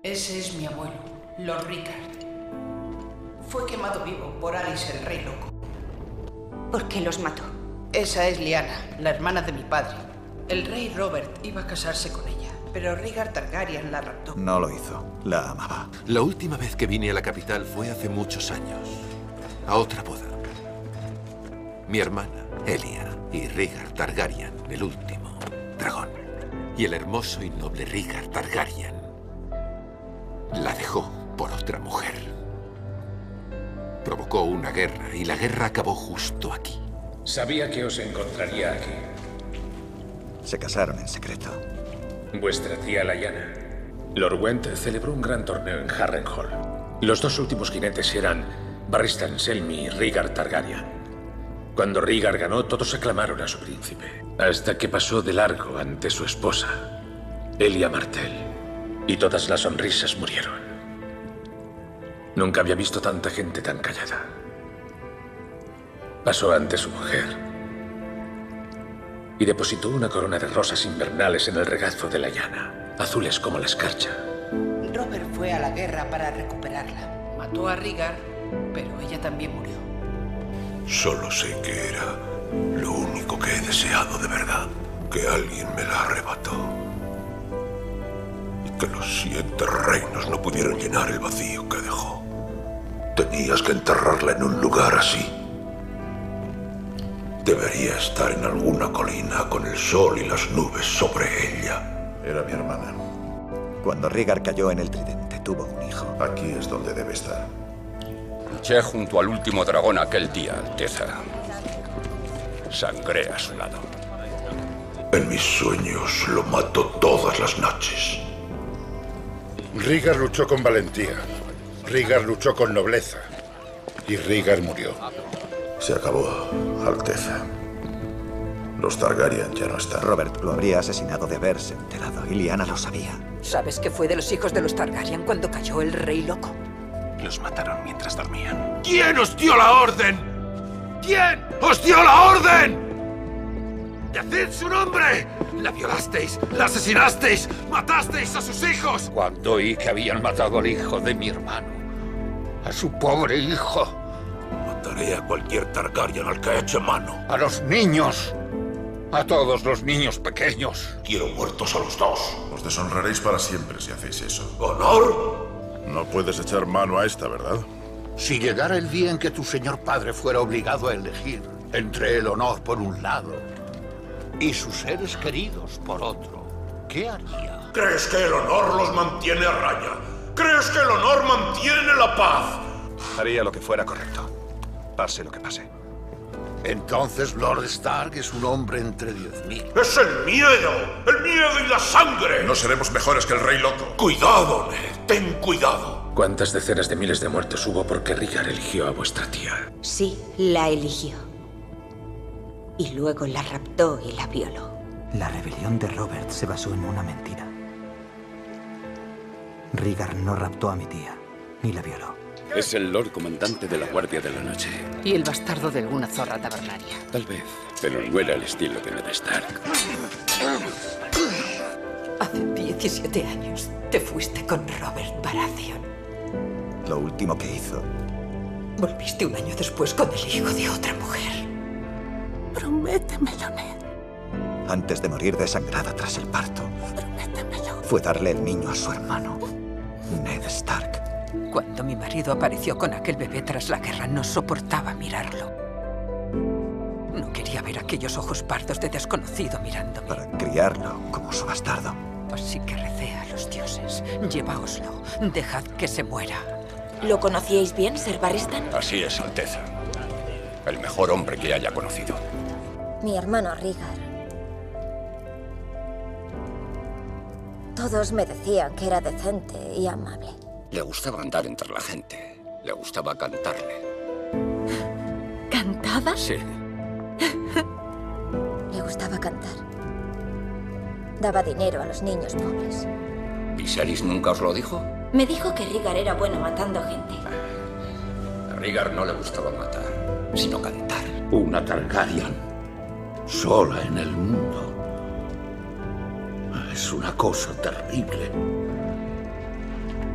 Ese es mi abuelo, Lord Rickard. Fue quemado vivo por Alice el Rey Loco. ¿Por qué los mató? Esa es Lyanna, la hermana de mi padre. El rey Robert iba a casarse con ella, pero Rhaegar Targaryen la raptó. No lo hizo. La amaba. La última vez que vine a la capital fue hace muchos años. A otra boda. Mi hermana, Elia, y Rhaegar Targaryen, el último dragón. Y el hermoso y noble Rhaegar Targaryen la dejó por otra mujer. Provocó una guerra y la guerra acabó justo aquí. Sabía que os encontraría aquí. Se casaron en secreto. Vuestra tía Lyanna. Lord Went celebró un gran torneo en Harrenhal. Los dos últimos jinetes eran Barristan Selmy y Rhaegar Targaryen. Cuando Rhaegar ganó, todos aclamaron a su príncipe, hasta que pasó de largo ante su esposa, Elia Martell, y todas las sonrisas murieron. Nunca había visto tanta gente tan callada. Pasó ante su mujer y depositó una corona de rosas invernales en el regazo de Lyanna, azules como la escarcha. Robert fue a la guerra para recuperarla. Mató a Rhaegar, pero ella también murió. Solo sé que era lo único que he deseado de verdad, que alguien me la arrebató. Y que los 7 reinos no pudieron llenar el vacío que dejó. Tenías que enterrarla en un lugar así. Debería estar en alguna colina con el sol y las nubes sobre ella. Era mi hermana. Cuando Rhaegar cayó en el tridente, tuvo un hijo. Aquí es donde debe estar. Luché junto al último dragón aquel día, Alteza. Sangré a su lado. En mis sueños lo mato todas las noches. Rhaegar luchó con valentía. Rhaegar luchó con nobleza. Y Rhaegar murió. Se acabó, Alteza. Los Targaryen ya no están. Robert lo habría asesinado de haberse enterado, y Lyanna lo sabía. ¿Sabes qué fue de los hijos de los Targaryen cuando cayó el Rey Loco? Los mataron mientras dormían. ¿Quién os dio la orden? ¿Quién os dio la orden? ¡Decid su nombre! La violasteis, la asesinasteis, matasteis a sus hijos. Cuando oí que habían matado al hijo de mi hermano, a su pobre hijo. Mataré a cualquier Targaryen al que eche mano. A los niños. A todos los niños pequeños. Quiero muertos a los dos. Os deshonraréis para siempre si hacéis eso. ¿Honor? No puedes echar mano a esta, ¿verdad? Si llegara el día en que tu señor padre fuera obligado a elegir entre el honor por un lado y sus seres queridos por otro, ¿qué haría? ¿Crees que el honor los mantiene a raya? ¿Crees que el honor mantiene la paz? Haría lo que fuera correcto, pase lo que pase. Entonces Lord Stark es un hombre entre 10.000. ¡Es el miedo y la sangre! No seremos mejores que el Rey Loco. ¡Cuidado, Ned! ¡Ten cuidado! ¿Cuántas decenas de miles de muertes hubo porque Rhaegar eligió a vuestra tía? Sí, la eligió. Y luego la raptó y la violó. La rebelión de Robert se basó en una mentira. Rhaegar no raptó a mi tía, ni la violó. Es el Lord Comandante de la Guardia de la Noche. Y el bastardo de alguna zorra tabernaria. Tal vez, pero no era el estilo de Ned Stark. Hace 17 años te fuiste con Robert Baratheon. Lo último que hizo. Volviste un año después con el hijo de otra mujer. Prométemelo, Ned. Antes de morir desangrada tras el parto, Prométemelo. fue darle el niño a su hermano, Ned Stark. Cuando mi marido apareció con aquel bebé tras la guerra, no soportaba mirarlo. No quería ver aquellos ojos pardos de desconocido mirándome. Para criarlo como su bastardo. Así que recé a los dioses. Lleváoslo. Dejad que se muera. ¿Lo conocíais bien, Ser Barristan? Así es, Alteza. El mejor hombre que haya conocido. Mi hermano Rhaegar. Todos me decían que era decente y amable. Le gustaba andar entre la gente. Le gustaba cantarle. ¿Cantaba? Sí. Le gustaba cantar. Daba dinero a los niños pobres. ¿Viserys nunca os lo dijo? Me dijo que Rhaegar era bueno matando gente. A Rhaegar no le gustaba matar, sino cantar. Una Targaryen, sola en el mundo. Es una cosa terrible.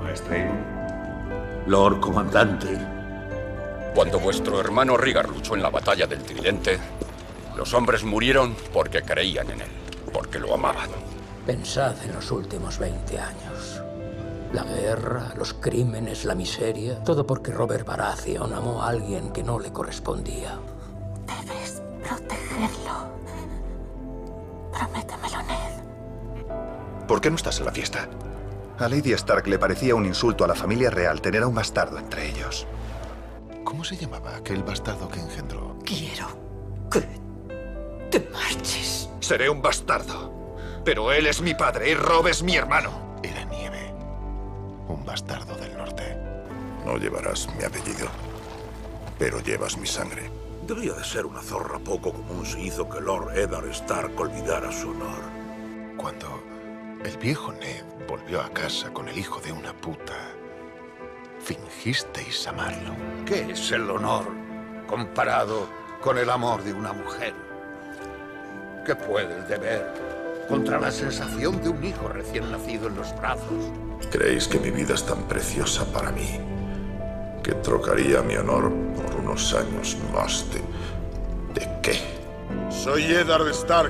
Maestre Aemon. Lord Comandante. Cuando vuestro hermano Rhaegar luchó en la batalla del Tridente, los hombres murieron porque creían en él, porque lo amaban. Pensad en los últimos 20 años. La guerra, los crímenes, la miseria, todo porque Robert Baratheon amó a alguien que no le correspondía. Debes protegerlo. Prométemelo, Ned. ¿Por qué no estás en la fiesta? A Lady Stark le parecía un insulto a la familia real tener a un bastardo entre ellos. ¿Cómo se llamaba aquel bastardo que engendró? Quiero que te marches. Seré un bastardo. Pero él es mi padre y Robb es mi hermano. Era Nieve. Un bastardo del norte. No llevarás mi apellido, pero llevas mi sangre. Debía de ser una zorra poco común si hizo que Lord Eddard Stark olvidara su honor. Cuando el viejo Ned volvió a casa con el hijo de una puta, fingisteis amarlo. ¿Qué es el honor comparado con el amor de una mujer? ¿Qué puede el deber contra la sensación de un hijo recién nacido en los brazos? ¿Creéis que mi vida es tan preciosa para mí que trocaría mi honor por unos años más de qué? Soy Eddard Stark,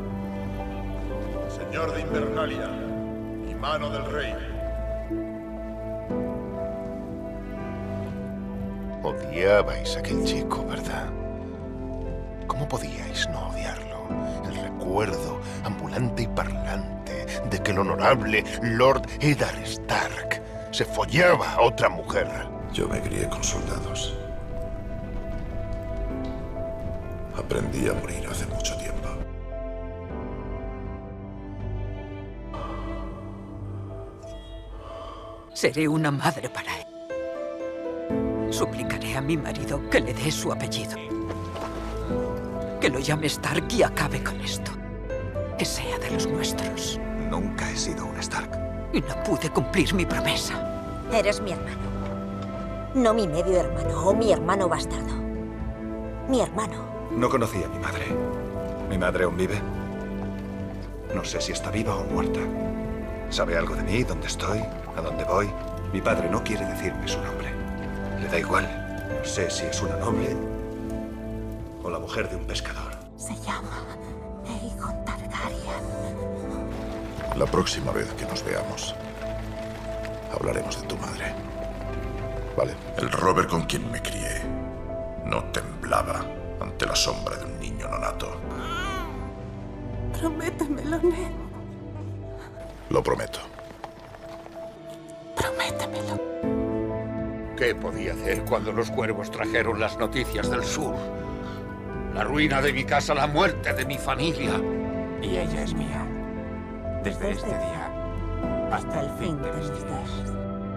señor de Invernalia y mano del rey. Odiabais a aquel chico, ¿verdad? ¿Cómo podíais no odiarlo? El recuerdo ambulante y parlante de que el honorable Lord Eddard Stark se follaba a otra mujer. Yo me crié con soldados. Aprendí a morir hace mucho tiempo. Seré una madre para él. Suplicaré a mi marido que le dé su apellido. Que lo llame Stark y acabe con esto. Que sea de los nuestros. Nunca he sido un Stark. Y no pude cumplir mi promesa. Eres mi hermano. No mi medio hermano o mi hermano bastardo. Mi hermano. No conocí a mi madre. ¿Mi madre aún vive? No sé si está viva o muerta. ¿Sabe algo de mí? ¿Dónde estoy? ¿A dónde voy? Mi padre no quiere decirme su nombre. Le da igual. No sé si es una noble o la mujer de un pescador. Se llama Aegon Targaryen. La próxima vez que nos veamos, hablaremos de tu madre. ¿Vale? El Robert con quien me crié no temblaba ante la sombra de un niño nonato. Prométemelo, Ned. Lo prometo. Prométemelo. ¿Qué podía hacer cuando los cuervos trajeron las noticias del sur? La ruina de mi casa, la muerte de mi familia. Y ella es mía. Desde este día hasta el fin de mis días.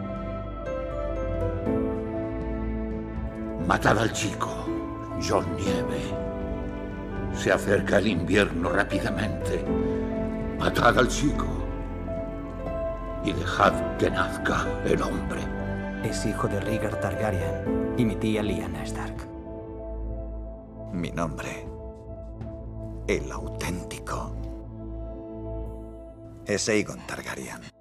Matad al chico, Jon Nieve. Se acerca el invierno rápidamente. Matad al chico. Y dejad que nazca el hombre. Es hijo de Rhaegar Targaryen y mi tía Lyanna Stark. Mi nombre, el auténtico, es Aegon Targaryen.